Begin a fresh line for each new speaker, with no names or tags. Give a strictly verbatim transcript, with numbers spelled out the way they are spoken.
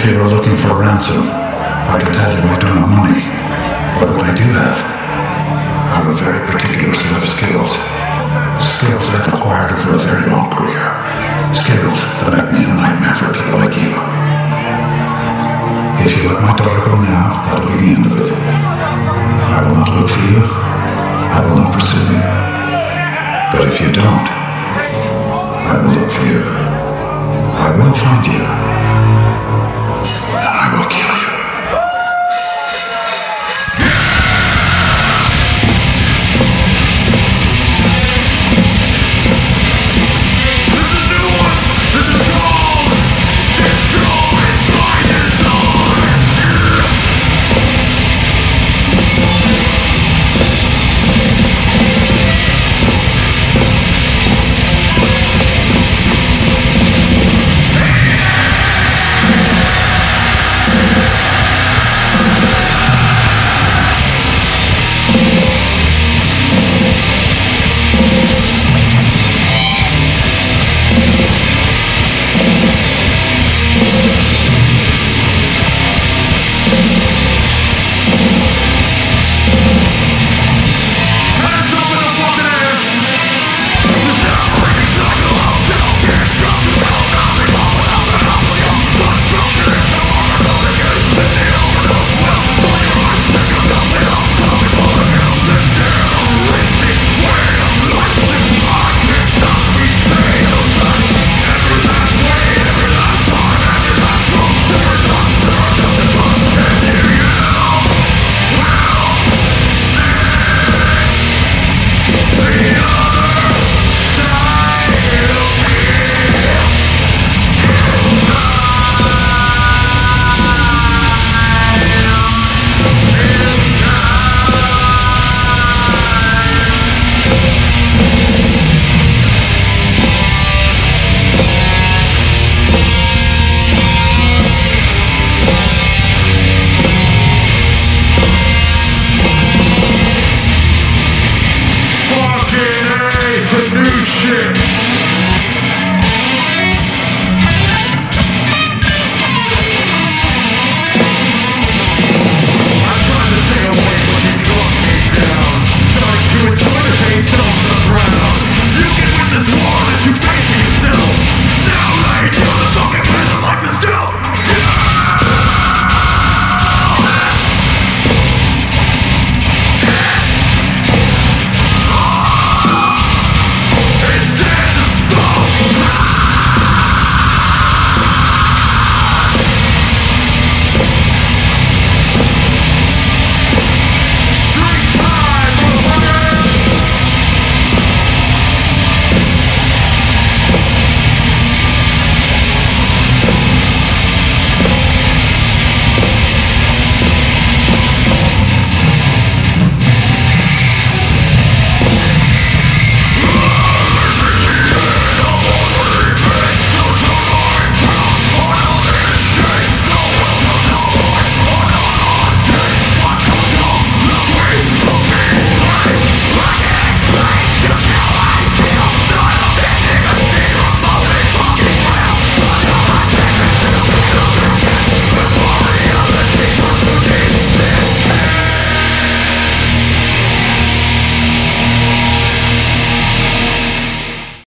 If you were looking for ransom, I can tell you I don't have money. But what I do have, I have a very particular set of skills. Skills I've acquired over a very long career. Skills that make me a nightmare for people like you. If you let my daughter go now, that'll be the end of it. I will not look for you. I will not pursue you. But if you don't, I will look for you. I will find you. And I will kill you.
Shit.